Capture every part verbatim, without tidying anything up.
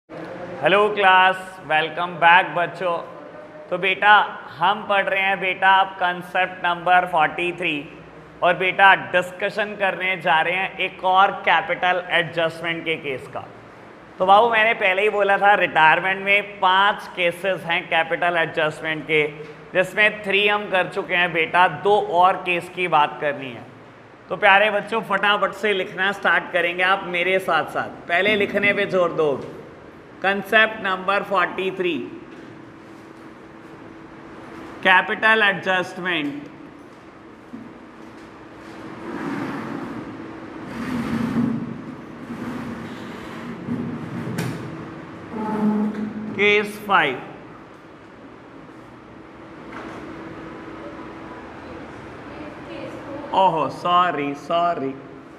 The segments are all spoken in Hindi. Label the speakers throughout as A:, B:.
A: हेलो क्लास, वेलकम बैक बच्चों। तो बेटा हम पढ़ रहे हैं बेटा अब कंसेप्ट नंबर तैंतालीस और बेटा डिस्कशन करने जा रहे हैं एक और कैपिटल एडजस्टमेंट के केस का। तो बाबू मैंने पहले ही बोला था रिटायरमेंट में पांच केसेस हैं कैपिटल एडजस्टमेंट के, जिसमें थ्री हम कर चुके हैं बेटा, दो और केस की बात करनी है। तो प्यारे बच्चों फटाफट से लिखना स्टार्ट करेंगे आप मेरे साथ साथ, पहले लिखने पे जोर दो। कंसेप्ट नंबर तैंतालीस, कैपिटल एडजस्टमेंट। Case five. ओहो सॉरी सॉरी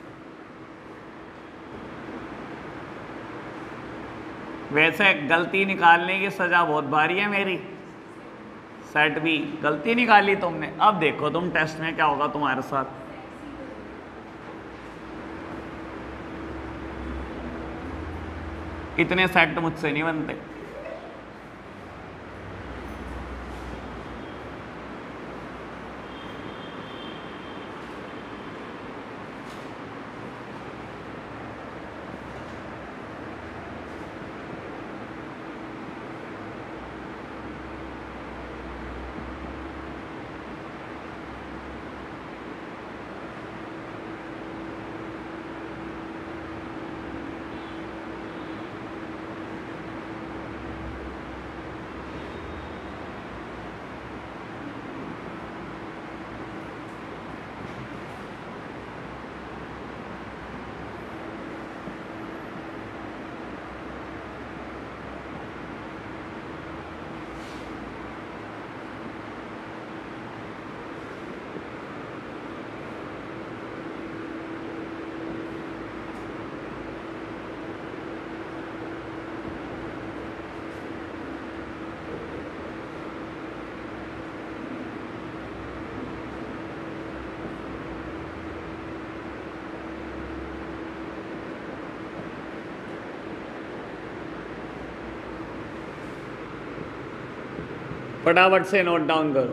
A: वैसे गलती निकालने की सजा बहुत भारी है मेरी। सेट भी गलती निकाली तुमने, अब देखो तुम टेस्ट में क्या होगा तुम्हारे साथ। इतने सेट मुझसे नहीं बनते। फटाफट से नोट डाउन करो।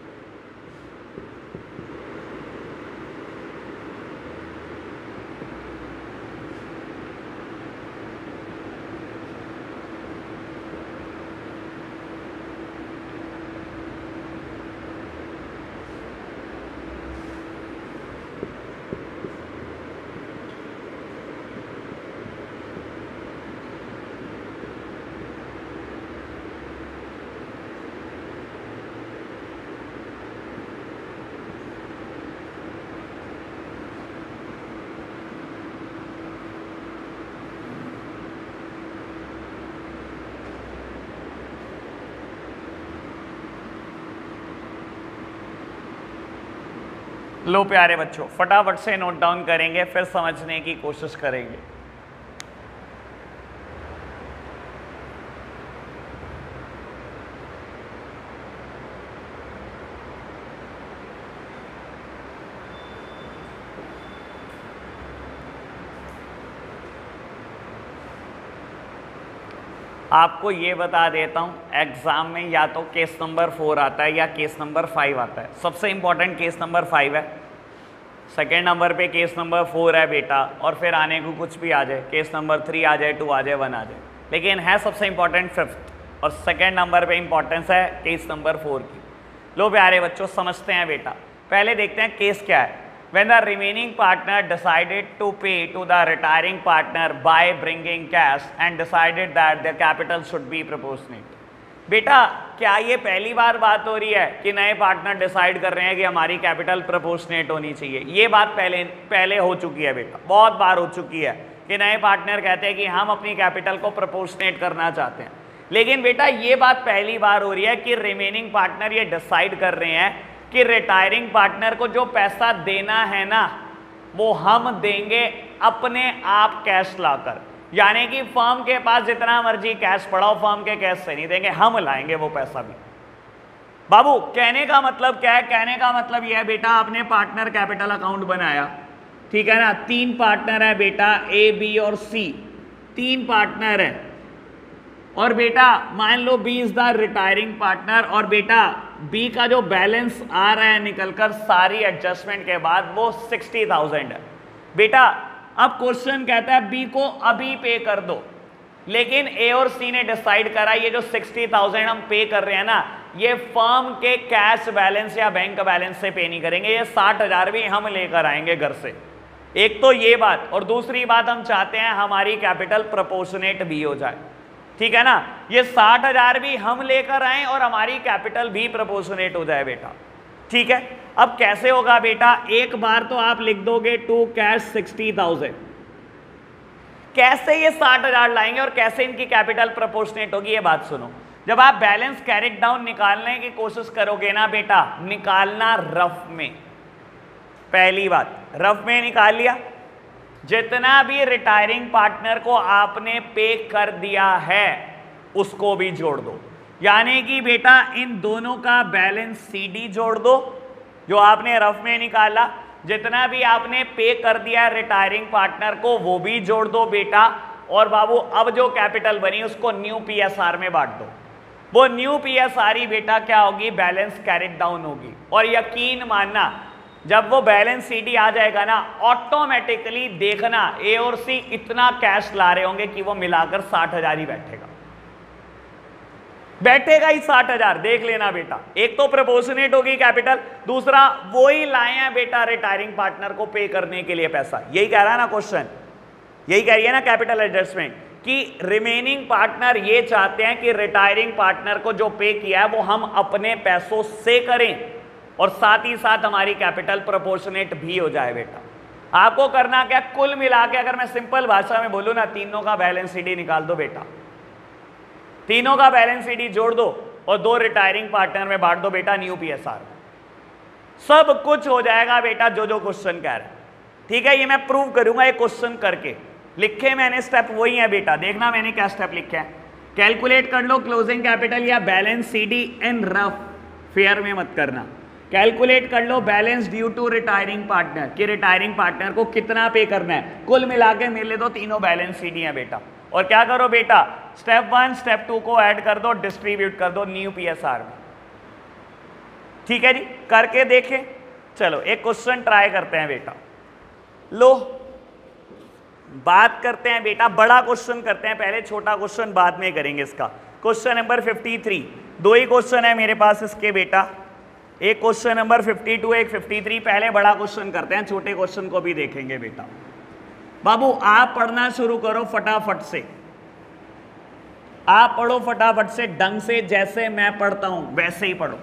A: लो प्यारे बच्चों फटाफट से नोट डाउन करेंगे, फिर समझने की कोशिश करेंगे। आपको ये बता देता हूँ, एग्जाम में या तो केस नंबर फोर आता है या केस नंबर फाइव आता है। सबसे इंपॉर्टेंट केस नंबर फाइव है, सेकेंड नंबर पे केस नंबर फोर है बेटा, और फिर आने को कुछ भी आ जाए, केस नंबर थ्री आ जाए, टू आ जाए, वन आ जाए, लेकिन है सबसे इंपॉर्टेंट फिफ्थ, और सेकेंड नंबर पे इंपॉर्टेंस है केस नंबर फोर की। लो प्यारे बच्चों समझते हैं बेटा, पहले देखते हैं केस क्या है। When the remaining partner decided to pay to the retiring partner by bringing cash and decided that their capital should be proportionate। बेटा क्या ये पहली बार बात हो रही है कि नए पार्टनर डिसाइड कर रहे हैं कि हमारी कैपिटल प्रोपोर्शनेट होनी चाहिए? ये बात पहले पहले हो चुकी है बेटा, बहुत बार हो चुकी है कि नए पार्टनर कहते हैं कि हम अपनी कैपिटल को प्रोपोर्शनेट करना चाहते हैं। लेकिन बेटा ये बात पहली बार हो रही है कि रिमेनिंग पार्टनर ये डिसाइड कर रहे हैं कि रिटायरिंग पार्टनर को जो पैसा देना है ना वो हम देंगे अपने आप कैश लाकर, यानी कि फर्म के पास जितना मर्जी कैश पड़ा हो फर्म के कैश से नहीं देंगे, हम लाएंगे वो पैसा भी। बाबू कहने का मतलब क्या है? कहने का मतलब यह है बेटा, आपने पार्टनर कैपिटल अकाउंट बनाया, ठीक है ना, तीन पार्टनर है बेटा, ए बी और सी, तीन पार्टनर है, और बेटा मान लो B is the retiring partner, और बेटा बी का जो बैलेंस आ रहा है निकलकर सारी एडजस्टमेंट के बाद वो सिक्सटी थाउजेंड है। बेटा अब क्वेश्चन कहता है बी को अभी पे कर दो, लेकिन ए और सी ने डिसाइड करा ये जो सिक्सटी थाउजेंड हम पे कर रहे हैं ना, ये फर्म के कैश बैलेंस या बैंक बैलेंस से पे नहीं करेंगे, ये साठ हजार भी हम लेकर आएंगे घर से। एक तो ये बात, और दूसरी बात हम चाहते हैं हमारी कैपिटल प्रोपोर्शनेट भी हो जाए, ठीक है ना। ये साठ हजार भी हम लेकर आए और हमारी कैपिटल भी प्रोपोर्शनेट हो जाए बेटा, ठीक है। अब कैसे होगा बेटा, एक बार तो आप लिख दोगे टू कैश सिक्सटी थाउजेंड, कैसे ये साठ हजार लाएंगे और कैसे इनकी कैपिटल प्रोपोर्शनेट होगी, ये बात सुनो। जब आप बैलेंस कैरिड डाउन निकालने की कोशिश करोगे ना बेटा, निकालना रफ में, पहली बात रफ में निकाल लिया, जितना भी रिटायरिंग पार्टनर को आपने पे कर दिया है उसको भी जोड़ दो, यानी कि बेटा इन दोनों का बैलेंस सीडी जोड़ दो, जो आपने रफ में निकाला, जितना भी आपने पे कर दिया रिटायरिंग पार्टनर को वो भी जोड़ दो बेटा, और बाबू अब जो कैपिटल बनी उसको न्यू पीएसआर में बांट दो। वो न्यू पीएसआर ही बेटा क्या होगी, बैलेंस कैरिड डाउन होगी। और यकीन मानना जब वो बैलेंस सीडी आ जाएगा ना, ऑटोमेटिकली देखना ए और सी इतना कैश ला रहे होंगे कि वो मिलाकर साठ हजार ही बैठेगा, बैठेगा ही साठ हजार, देख लेना बेटा। एक तो प्रोपोर्शनेट होगी कैपिटल, दूसरा वो ही लाए हैं बेटा रिटायरिंग पार्टनर को पे करने के लिए पैसा। यही कह रहा है ना क्वेश्चन, यही कह रही है ना कैपिटल एडजस्टमेंट, कि रिमेनिंग पार्टनर ये चाहते हैं कि रिटायरिंग पार्टनर को जो पे किया है वो हम अपने पैसों से करें और साथ ही साथ हमारी कैपिटल प्रोपोर्शनेट भी हो जाए बेटा। आपको करना क्या, कुल मिला के अगर मैं सिंपल भाषा में बोलूं ना, तीनों का बैलेंस सीडी निकाल दो बेटा, तीनों का बैलेंस सीडी जोड़ दो और दो रिटायरिंग पार्टनर में बांट दो बेटा न्यू पीएसआर, सब कुछ हो जाएगा बेटा जो जो क्वेश्चन कह रहा है, ठीक है। ये मैं प्रूव करूंगा एक क्वेश्चन करके, लिखे मैंने स्टेप वही है बेटा, देखना मैंने क्या स्टेप लिखे हैं। कैलकुलेट कर लो क्लोजिंग कैपिटल या balance CD in rough, fair में मत करना। कैलकुलेट कर लो balance due to retiring partner, कि रिटायरिंग पार्टनर को कितना पे करना है, कुल मिला के मिले दो तीनों बैलेंस सीडी है बेटा। और क्या करो बेटा, स्टेप वन स्टेप टू को ऐड कर दो, डिस्ट्रीब्यूट कर दो न्यू पीएसआर में, ठीक है जी। करके देखें, चलो एक क्वेश्चन ट्राई करते हैं बेटा। लो बात करते हैं बेटा, बड़ा क्वेश्चन करते हैं पहले, छोटा क्वेश्चन बाद में करेंगे इसका। क्वेश्चन नंबर फिफ्टी थ्री, दो ही क्वेश्चन है मेरे पास इसके बेटा, एक क्वेश्चन नंबर फिफ्टी टू, एक फिफ्टी थ्री। पहले बड़ा क्वेश्चन करते हैं, छोटे क्वेश्चन को भी देखेंगे बेटा। बाबू आप पढ़ना शुरू करो फटाफट से, आप पढ़ो फटाफट से, ढंग से, जैसे मैं पढ़ता हूं वैसे ही पढ़ो।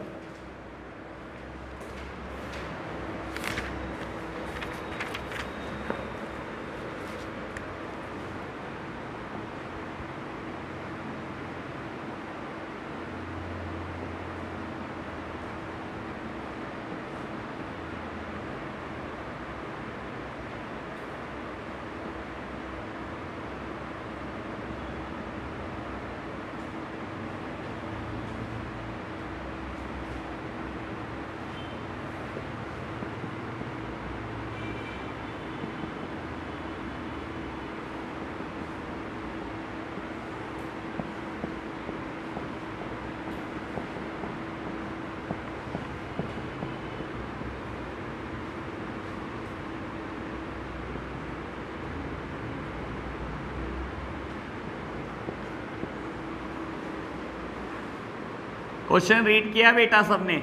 A: क्वेश्चन रीड किया बेटा सबने?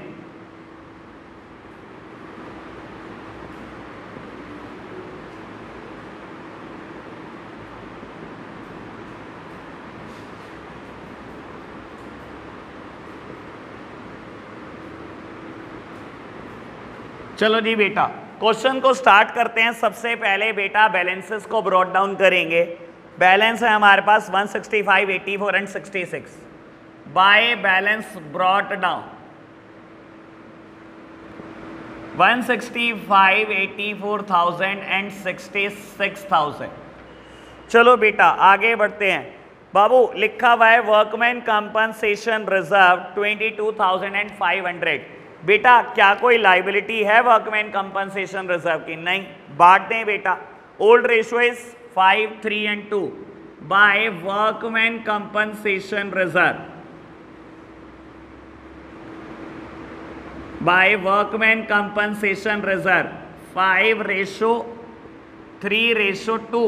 A: चलो जी बेटा क्वेश्चन को स्टार्ट करते हैं। सबसे पहले बेटा बैलेंसेस को ब्रॉट डाउन करेंगे। बैलेंस है हमारे पास one sixty five, eighty four and sixty six. By balance brought down one sixty five, eighty four thousand and sixty six thousand. चलो बेटा आगे बढ़ते हैं। बाबू लिखा हुआ है workman compensation reserve twenty two thousand and five hundred. बेटा क्या कोई लाइबिलिटी है वर्कमैन कंपनसेशन रिजर्व की? नहीं। बांट दें बेटा। Old ratio is five, three and two. By workman compensation reserve, by workman compensation reserve five ratio three ratio two.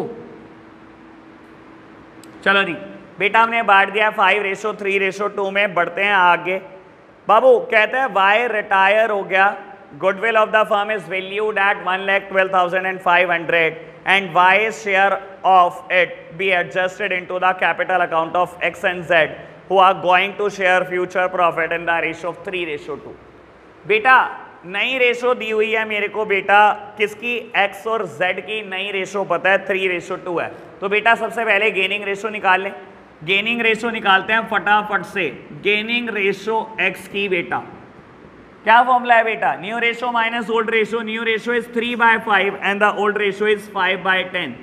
A: चलो जी बेटा हमने बांट दिया five ratio three ratio two में। बढ़ते हैं आगे। बाबू कहते हैं वाई रिटायर हो गया, goodwill of the firm is valued at one lakh twelve thousand and five hundred and Y share of it be adjusted into the capital account of X and Z who are going to share future profit in the ratio of three ratio two. बेटा नई रेशो दी हुई है मेरे को बेटा, किसकी? एक्स और जेड की नई रेशो पता है थ्री रेशो टू है। तो बेटा सबसे पहले गेनिंग रेशो निकाल लें। गेनिंग रेशो निकालते हैं फटाफट से। गेनिंग रेशो एक्स की बेटा क्या फॉर्मूला है बेटा? New ratio minus old ratio. New ratio is three by five and the old ratio is five by ten.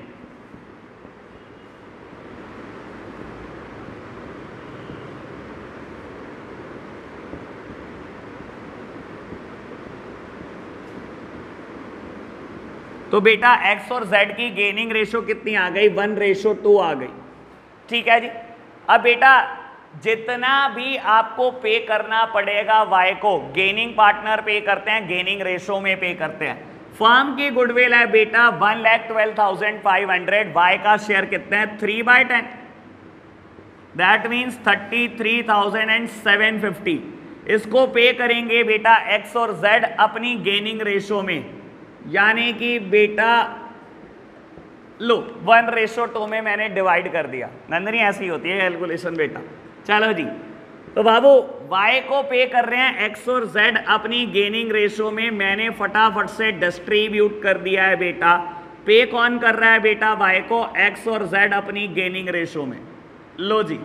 A: तो बेटा x और z की गेनिंग रेशो कितनी आ गई? वन रेशो टू आ गई। ठीक है जी। अब बेटा जितना भी आपको पे करना पड़ेगा y को, गेनिंग पार्टनर पे करते हैं, गेनिंग रेशो में पे करते हैं। फर्म की गुडविल है बेटा one lakh twelve thousand five hundred, Y का शेयर कितने हैं? Three by ten, that means thirty three thousand and seven fifty. इसको पे करेंगे बेटा x और z अपनी गेनिंग रेशो में, यानी कि बेटा लो वन रेशो टू में मैंने डिवाइड कर दिया। नंदनी ऐसी होती है कैलकुलेशन बेटा। चलो जी, तो बाबू y को पे कर रहे हैं x और z अपनी गेनिंग रेशो में, मैंने फटाफट से डिस्ट्रीब्यूट कर दिया है बेटा। पे कौन कर रहा है बेटा? y को x और z अपनी गेनिंग रेशो में। लो जी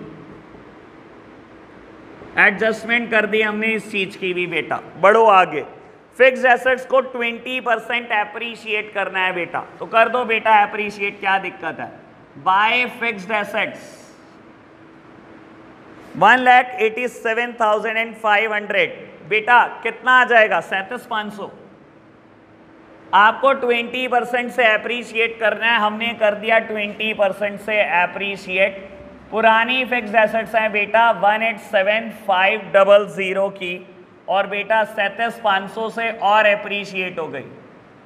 A: एडजस्टमेंट कर दी हमने इस चीज की भी बेटा। बढ़ो आगे। फिक्स्ड एसेट्स को ट्वेंटी परसेंट एप्रिशिएट करना है बेटा, तो कर दो बेटा एप्रिशिएट, क्या दिक्कत है? By fixed assets one lakh eighty seven thousand and five hundred बेटा कितना आ जाएगा? सैंतीस पाँच सौ। आपको ट्वेंटी परसेंट से एप्रिशिएट करना है, हमने कर दिया ट्वेंटी परसेंट से एप्रिशिएट। पुरानी फिक्स्ड एसेट्स हैं बेटा one eight seven five double zero की, और बेटा सैंतीस पाँच सौ से और एप्रिशिएट हो गई।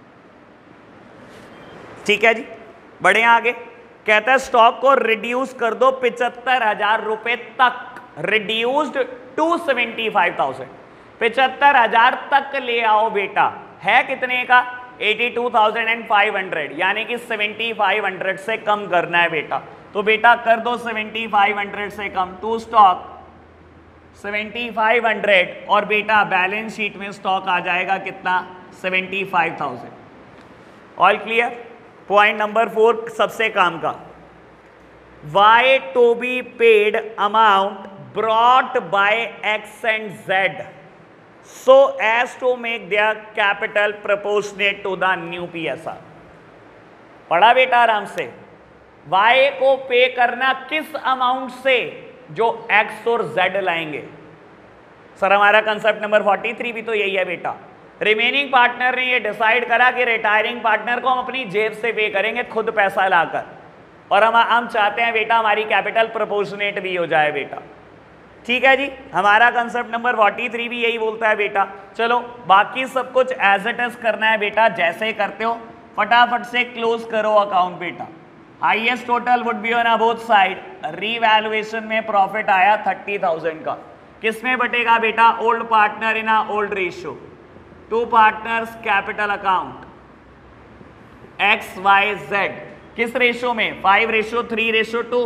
A: ठीक है जी, बढ़े आगे। कहता है स्टॉक को रिड्यूस कर दो पिचहत्तर हजार रुपए तक, reduced to seventy five thousand, पिचहत्तर हजार तक ले आओ बेटा। है कितने का? Eighty two thousand and five hundred, यानी कि सेवेंटी फाइव हंड्रेड से कम करना है बेटा। तो बेटा कर दो सेवेंटी फाइव हंड्रेड से कम, to stock seventy five hundred, और बेटा बैलेंस शीट में स्टॉक आ जाएगा कितना? Seventy five thousand. All clear? Point number four सबसे काम का, Y to be paid amount brought by X and Z so as to make their capital proportionate to the new PSR. पढ़ा बेटा आराम से। वाई को पे करना किस अमाउंट से? जो x और z लाएंगे। सर हमारा कंसेप्ट नंबर फोर्टी थ्री भी तो यही है बेटा। रिमेनिंग पार्टनर ने ये डिसाइड करा कि रिटायरिंग पार्टनर को हम अपनी जेब से पे करेंगे खुद पैसा लाकर, और हम हम चाहते हैं बेटा हमारी कैपिटल प्रोपोर्शनेट भी हो जाए बेटा। ठीक है जी, हमारा कंसेप्ट नंबर फोर्टी थ्री भी यही बोलता है बेटा। चलो बाकी सब कुछ एज इट इज करना है बेटा, जैसे ही करते हो फटाफट से क्लोज करो अकाउंट बेटा। Highest total would be on both side. Revaluation में प्रॉफिट आया थर्टी थाउजेंड का, किसमें बटेगा बेटा? Old partner in a old ratio, to partners capital account X Y Z, किस रेशियो में? Five ratio three ratio two.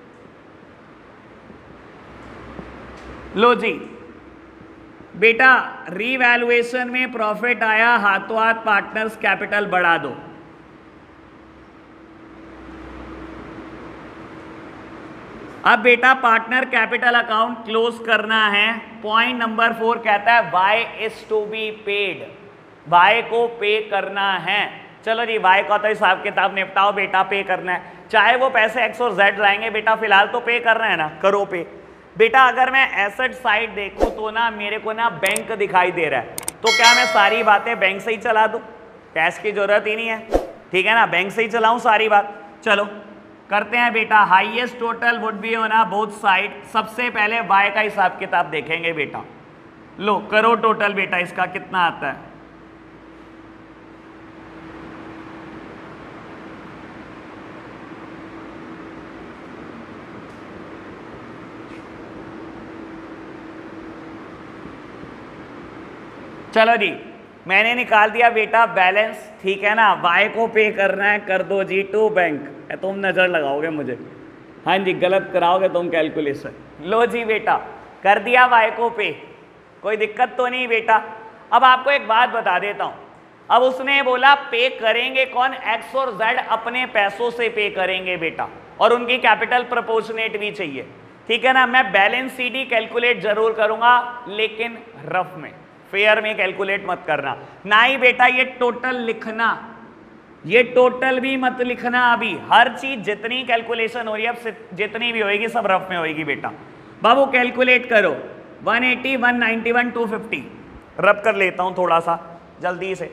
A: लो जी बेटा रीवैल्यूएशन में प्रॉफिट आया, हाथों हाथ पार्टनर्स कैपिटल बढ़ा दो। अब बेटा पार्टनर कैपिटल अकाउंट क्लोज करना है। पॉइंट नंबर फोर कहता है Y is to be paid, Y को पे करना है। चलो जी वाई का तो हिसाब किताब निपटाओ बेटा, पे करना है। चाहे वो पैसे एक्स और जेड लाएंगे बेटा, फिलहाल तो पे करना है ना, करो पे बेटा। अगर मैं एसेट साइड देखूं तो ना मेरे को ना बैंक दिखाई दे रहा है, तो क्या मैं सारी बातें बैंक से ही चला दूं? कैश की जरूरत ही नहीं है, ठीक है ना, बैंक से ही चलाऊं सारी बात। चलो करते हैं बेटा। Highest total would be on both side. सबसे पहले वाई का हिसाब किताब देखेंगे बेटा। लो करो टोटल बेटा, इसका कितना आता है। चलो जी, मैंने निकाल दिया बेटा बैलेंस, ठीक है ना। वाई को पे करना है, कर दो जी टू बैंक। तुम नज़र लगाओगे मुझे, हाँ जी, गलत कराओगे तुम कैलकुलेशन। लो जी बेटा, कर दिया वाई को पे, कोई दिक्कत तो नहीं बेटा। अब आपको एक बात बता देता हूं, अब उसने बोला पे करेंगे कौन, एक्स और जेड अपने पैसों से पे करेंगे बेटा, और उनकी कैपिटल प्रोपोर्शनेट भी चाहिए, ठीक है ना। मैं बैलेंस सीडी कैलकुलेट जरूर करूंगा, लेकिन रफ में, फेयर में कैलकुलेट मत करना। ना ही बेटा ये टोटल लिखना, ये टोटल भी मत लिखना अभी। हर चीज जितनी कैलकुलेशन हो रही है, अब जितनी भी होएगी सब रफ में होएगी बेटा। बाबू कैलकुलेट करो, one eighty, one ninety one, two fifty. रब कर लेता हूं थोड़ा सा जल्दी से,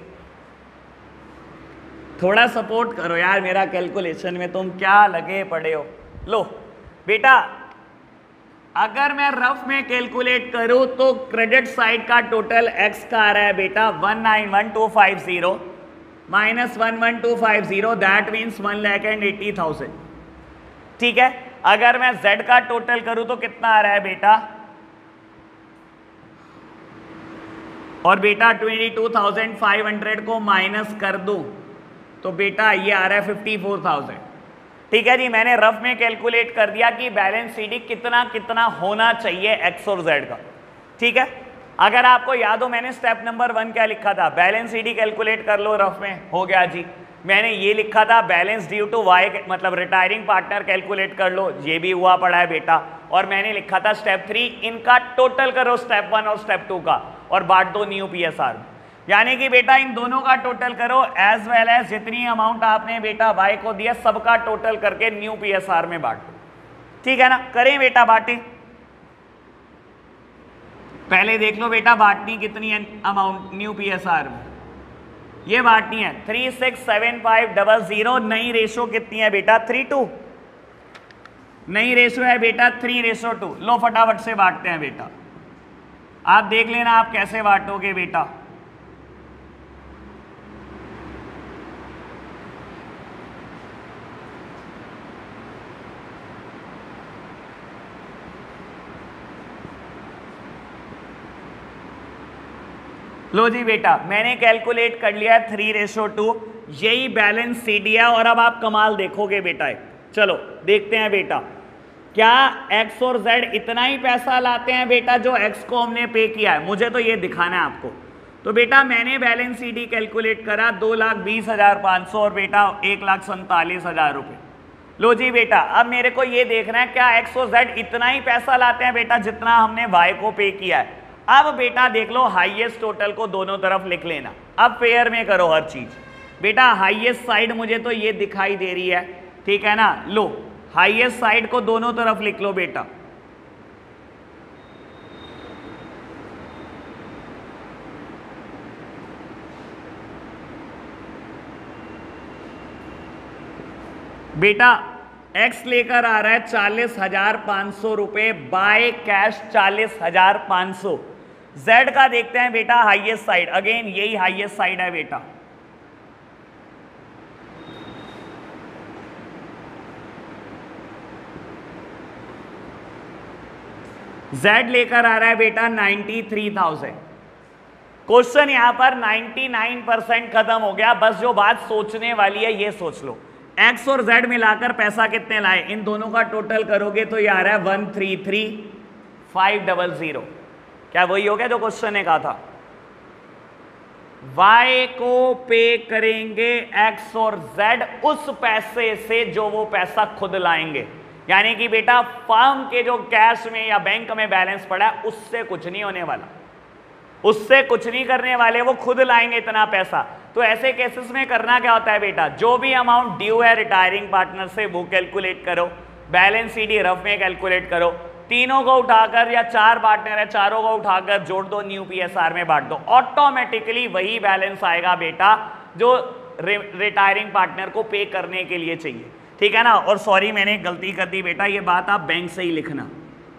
A: थोड़ा सपोर्ट करो यार मेरा कैलकुलेशन में, तुम क्या लगे पड़े हो। लो बेटा, अगर मैं रफ में कैलकुलेट करूं तो क्रेडिट साइड का टोटल एक्स का आ रहा है बेटा one nine one two five zero minus one one two five zero, that means one lakh and eighty thousand, ठीक है। अगर मैं जेड का टोटल करूं तो कितना आ रहा है बेटा, और बेटा twenty two thousand five hundred को माइनस कर दूं तो बेटा ये आ रहा है फिफ्टी फोर थाउजेंड, ठीक है जी। मैंने रफ में कैलकुलेट कर दिया कि बैलेंस सीडी कितना कितना होना चाहिए एक्स और जेड का, ठीक है। अगर आपको याद हो मैंने स्टेप नंबर वन क्या लिखा था, बैलेंस सीडी कैलकुलेट कर लो, रफ में हो गया जी। मैंने ये लिखा था बैलेंस ड्यू टू वाई, मतलब रिटायरिंग पार्टनर कैलकुलेट कर लो, ये भी हुआ पड़ा है बेटा। और मैंने लिखा था स्टेप थ्री, इनका टोटल करो स्टेप वन और स्टेप टू का, और बांट दो न्यू पीएसआर, यानी कि बेटा इन दोनों का टोटल करो, एज वेल एज जितनी अमाउंट आपने बेटा वाई को दिया सबका टोटल करके न्यू पीएसआर में बांटो, ठीक है ना। करें बेटा बांटें, पहले देख लो बेटा बांटनी कितनी है अमाउंट न्यू पीएसआर में, ये बांटनी है three six seven five double zero. नई रेशो कितनी है बेटा, थ्री टू, नई रेशो है बेटा थ्री रेशो टू। लो फटाफट से बांटते हैं बेटा, आप देख लेना आप कैसे बांटोगे बेटा। लो जी बेटा, मैंने कैलकुलेट कर लिया थ्री रेशो टू, यही बैलेंस सीडी है। और अब आप कमाल देखोगे बेटा, चलो देखते हैं बेटा, क्या एक्स और जेड इतना ही पैसा लाते हैं बेटा जो एक्स को हमने पे किया है, मुझे तो ये दिखाना है आपको। तो बेटा मैंने बैलेंस सीडी कैलकुलेट करा दो लाख बीस हजार पाँच सौ और बेटा एक लाख सैंतालीस हजार रुपये। लो जी बेटा, अब मेरे को ये देखना है क्या एक्स और जेड इतना ही पैसा लाते हैं बेटा जितना हमने वाई को पे किया है। अब बेटा देख लो हाईएस्ट टोटल को दोनों तरफ लिख लेना, अब पेयर में करो हर चीज बेटा। हाईएस्ट साइड मुझे तो ये दिखाई दे रही है, ठीक है ना। लो हाईएस्ट साइड को दोनों तरफ लिख लो बेटा। बेटा एक्स लेकर आ रहा है चालीस हजार पांच सौ रुपए बाय कैश, चालीस हजार पांच सौ। जेड का देखते हैं बेटा हाईएस्ट साइड, अगेन यही हाईएस्ट साइड है बेटा। जेड लेकर आ रहा है बेटा नाइन्टी थ्री थाउजेंड। क्वेश्चन यहां पर नाइन्टी नाइन परसेंट खत्म हो गया, बस जो बात सोचने वाली है ये सोच लो, एक्स और जेड मिलाकर पैसा कितने लाए, इन दोनों का टोटल करोगे तो ये आ रहा है one three three five double zero. क्या वही हो गया जो क्वेश्चन ने कहा था, वाई को पे करेंगे एक्स और जेड उस पैसे से जो वो पैसा खुद लाएंगे, यानी कि बेटा फर्म के जो कैश में या बैंक में बैलेंस पड़ा है उससे कुछ नहीं होने वाला, उससे कुछ नहीं करने वाले, वो खुद लाएंगे इतना पैसा। तो ऐसे केसेस में करना क्या होता है बेटा, जो भी अमाउंट ड्यू है रिटायरिंग पार्टनर से वो कैलकुलेट करो, बैलेंस सीडी रफ में कैलकुलेट करो, तीनों को उठाकर या चार पार्टनर है चारों को उठाकर जोड़ दो, न्यू पीएसआर में बांट दो, ऑटोमेटिकली वही बैलेंस आएगा बेटा जो रिटायरिंग पार्टनर को पे करने के लिए चाहिए। ठीक है ना। और सॉरी मैंने एक गलती कर दी बेटा, ये बात आप बैंक से ही लिखना,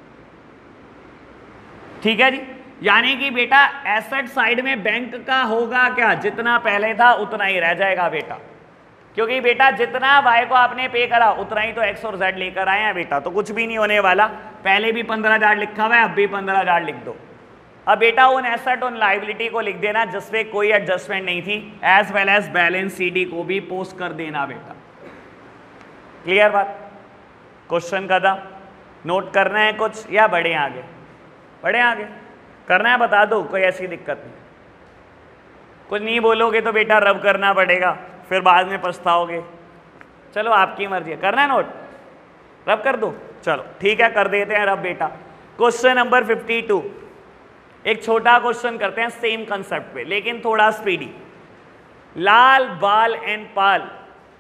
A: ठीक है जी। यानी कि बेटा एसेट साइड में बैंक का होगा क्या, जितना पहले था उतना ही रह जाएगा बेटा, क्योंकि बेटा जितना वाई को आपने पे करा उतना ही तो एक्स और जेड लेकर आए हैं बेटा, तो कुछ भी नहीं होने वाला। पहले भी पंद्रह हजार लिखा हुआ है, अब भी पंद्रह हजार लिख दो। अब बेटा उन एसेट उन लाइबिलिटी को लिख देना जिसमें कोई एडजस्टमेंट नहीं थी, as well as balance CD को भी पोस्ट कर देना बेटा। क्लियर बात। क्वेश्चन का था, नोट करना है कुछ या बढ़े आगे? बढ़े आगे करना है, बता दो, कोई ऐसी दिक्कत नहीं। कुछ नहीं बोलोगे तो बेटा रब करना पड़ेगा, फिर बाद में पछताओगे। चलो आपकी मर्जी है, करना है नोट, रब कर दो, चलो ठीक है कर देते हैं रब बेटा। क्वेश्चन नंबर फिफ्टी टू, एक छोटा क्वेश्चन करते हैं सेम कंसेप्ट पे, लेकिन थोड़ा स्पीडी। लाल बाल एंड पाल,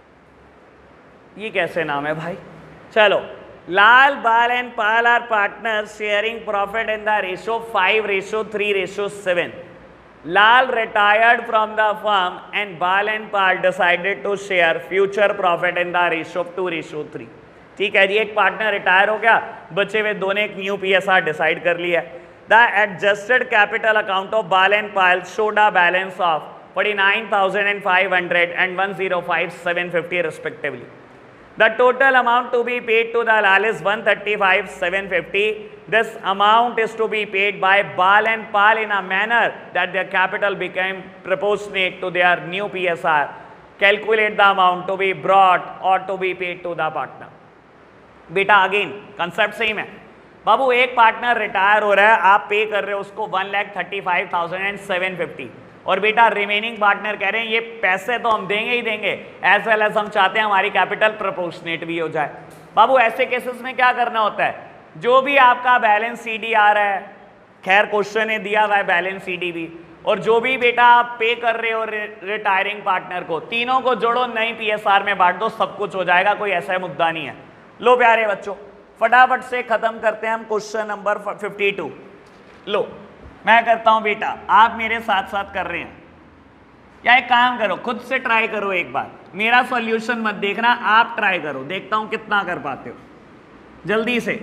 A: ये कैसे नाम है भाई? चलो, Lal Bal and Pal are partners sharing profit in the ratio five ratio three ratio seven. Lal retired from the firm and Bal and Pal decided to share future profit in the ratio of two ratio three. ठीक है जी, एक पार्टनर रिटायर हो गया, बचे हुए दोनों एक न्यू पीएसआर डिसाइड कर लिया। The adjusted capital account of Bal and Pal showed a balance of forty-nine thousand five hundred and one hundred five thousand seven hundred fifty respectively. The total amount to be paid to the Lal is one hundred thirty-five thousand seven hundred fifty. This amount is to be paid by Bal and Pal in a manner that their capital became proportionate to their new P S R. Calculate the amount to be brought or to be paid to the partner. बेटा अगेन कंसेप्ट सेम है बाबू, एक पार्टनर रिटायर हो रहा है, आप पे कर रहे हो उसको one lakh thirty five thousand and seven fifty, और बेटा रिमेनिंग पार्टनर कह रहे हैं ये पैसे तो हम देंगे ही देंगे, एज वेल एज हम चाहते हैं हमारी कैपिटल प्रोपोर्शनेट भी हो जाए। बाबू ऐसे केसेस में क्या करना होता है, जो भी आपका बैलेंस सीडी आ रहा है, खैर क्वेश्चन ने दिया हुआ है बैलेंस सीडी भी, और जो भी बेटा आप पे कर रहे हो रिटायरिंग पार्टनर को, तीनों को जोड़ो, नई पीएसआर में बांट दो, सब कुछ हो जाएगा, कोई ऐसा मुद्दा नहीं है। लो प्यारे बच्चों फटाफट से खत्म करते हैं हम क्वेश्चन नंबर फिफ्टी टू। लो मैं करता हूं बेटा, आप मेरे साथ साथ कर रहे हैं, या एक काम करो खुद से ट्राई करो एक बार, मेरा सॉल्यूशन मत देखना, आप ट्राई करो, देखता हूं कितना कर पाते हो, जल्दी से।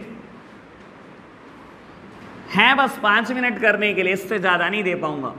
A: हैं बस पांच मिनट करने के लिए, इससे ज्यादा नहीं दे पाऊंगा।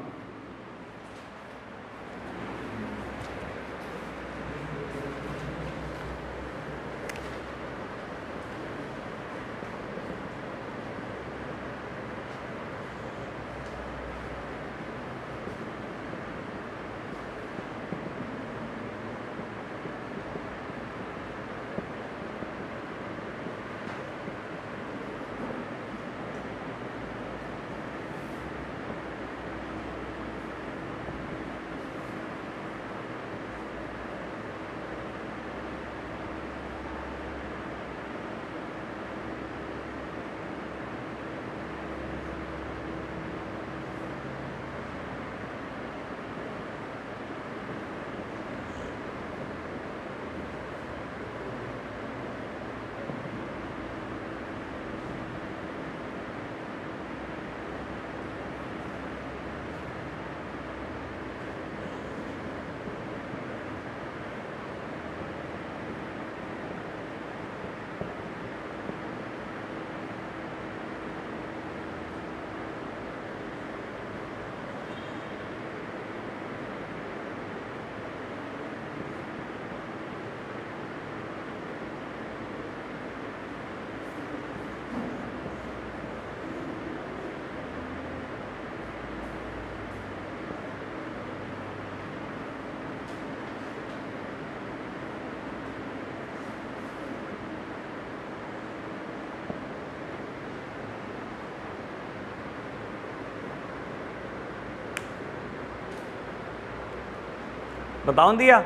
A: बताऊं दिया?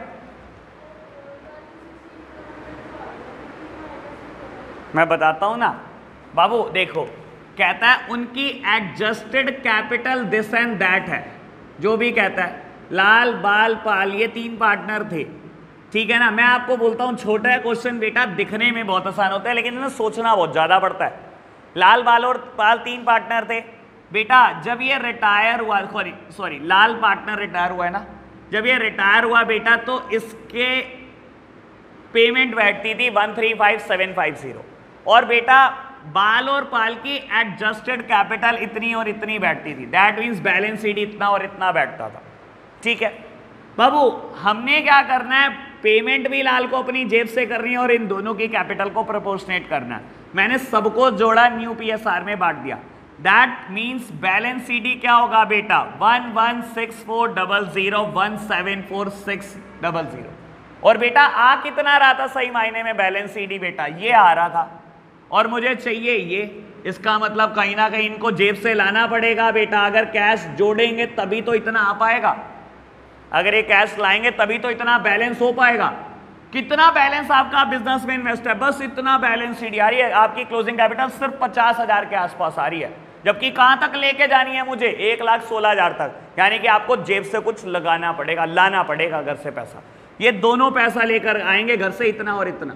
A: मैं बताता हूं ना बाबू, देखो कहता है उनकी adjusted capital this and that है, जो भी कहता है, लाल बाल पाल ये तीन पार्टनर थे, ठीक है ना। मैं आपको बोलता हूं छोटा है क्वेश्चन बेटा, दिखने में बहुत आसान होता है लेकिन इन्हें सोचना बहुत ज्यादा पड़ता है। लाल बाल और पाल तीन पार्टनर थे बेटा, जब ये रिटायर हुआ, sorry sorry Lal partner retire हुआ है ना, जब ये रिटायर हुआ बेटा तो इसके पेमेंट बैठती थी one three five seven five zero, और बेटा बाल और पाल की एडजस्टेड कैपिटल इतनी और इतनी बैठती थी। दैट मीन्स बैलेंस शीट इतना और इतना बैठता था। ठीक है बाबू, हमने क्या करना है, पेमेंट भी लाल को अपनी जेब से करनी है और इन दोनों की कैपिटल को प्रोपोर्शनेट करना है। मैंने सबको जोड़ा, न्यू पीएसआर में बांट दिया। दैट मीन्स बैलेंस सीडी क्या होगा बेटा, one one six four double zero one seven four six double zero. और बेटा आ कितना रहा था सही मायने में बैलेंस सीडी बेटा, ये आ रहा था और मुझे चाहिए ये। इसका मतलब कहीं ना कहीं इनको जेब से लाना पड़ेगा बेटा। अगर कैश जोड़ेंगे तभी तो इतना आ पाएगा, अगर ये कैश लाएंगे तभी तो इतना बैलेंस हो पाएगा। कितना बैलेंस आपका बिजनेस में इन्वेस्ट है, बस इतना बैलेंस शीट आ रही है। आपकी क्लोजिंग कैपिटल सिर्फ पचास हजार के आसपास आ रही है, जबकि कहां तक लेके जानी है मुझे, एक लाख सोलह हजार तक। यानी कि आपको जेब से कुछ लगाना पड़ेगा, लाना पड़ेगा घर से पैसा। ये दोनों पैसा लेकर आएंगे घर से, इतना और इतना।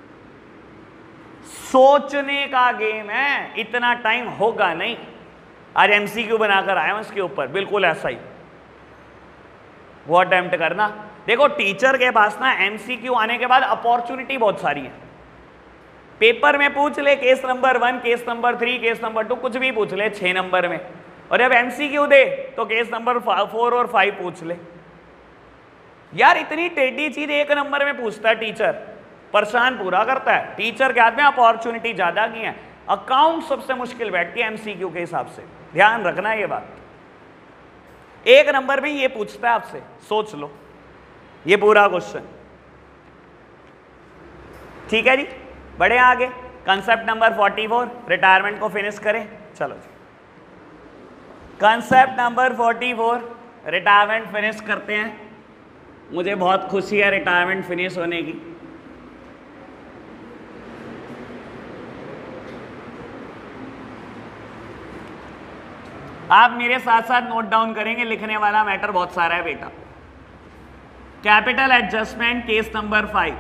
A: सोचने का गेम है, इतना टाइम होगा नहीं। आज एमसीक्यू बनाकर आया हूं इसके ऊपर, बिल्कुल ऐसा ही वो अटेम्प्ट करना। देखो टीचर के पास ना एमसीक्यू आने के बाद अपॉर्चुनिटी बहुत सारी है। पेपर में पूछ ले case number one, case number three, case number two, कुछ भी पूछ ले छह नंबर में, और जब एमसीक्यू दे तो केस नंबर फोर और फाइव पूछ ले। यार इतनी टेढ़ी चीज एक नंबर में पूछता है टीचर, परेशान पूरा करता है। टीचर के हाथ में अपॉर्चुनिटी ज्यादा की है। अकाउंट सबसे मुश्किल बैठती है एमसीक्यू के हिसाब से, ध्यान रखना ये बात। एक नंबर में ये पूछता है आपसे, सोच लो ये पूरा क्वेश्चन। ठीक है जी, बढ़े आगे। Concept number forty four, retirement को फिनिश करें। चलो जी, concept number forty four, retirement finish करते हैं। मुझे बहुत खुशी है रिटायरमेंट फिनिश होने की। आप मेरे साथ साथ नोट डाउन करेंगे, लिखने वाला मैटर बहुत सारा है बेटा। Capital adjustment case number five.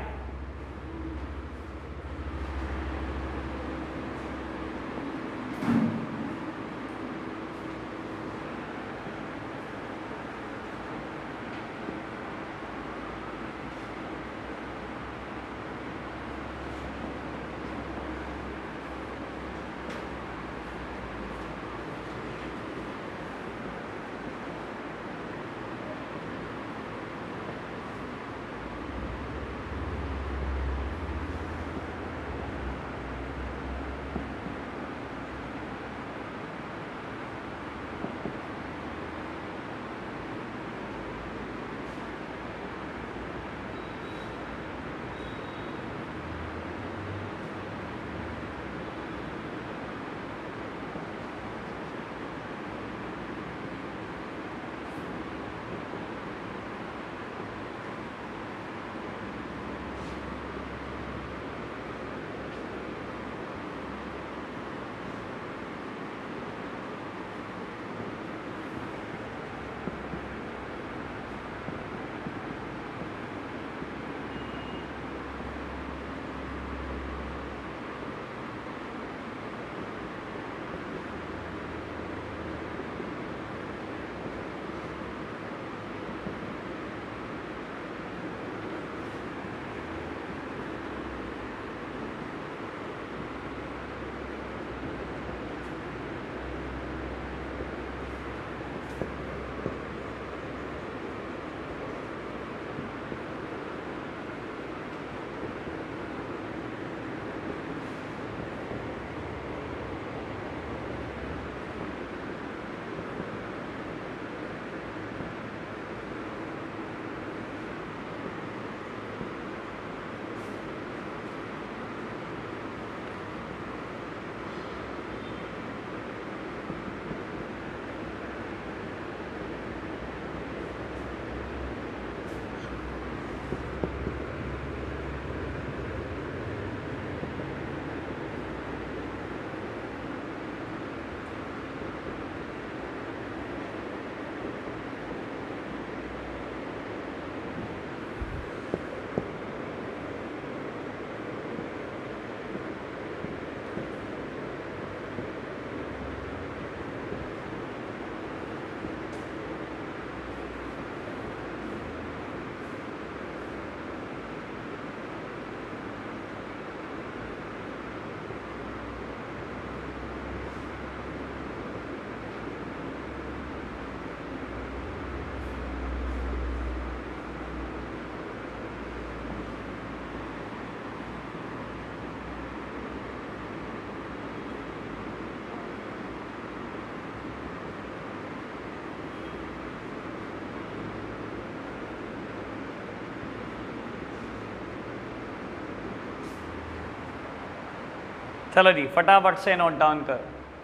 A: चलो जी फटाफट से नोट डाउन कर।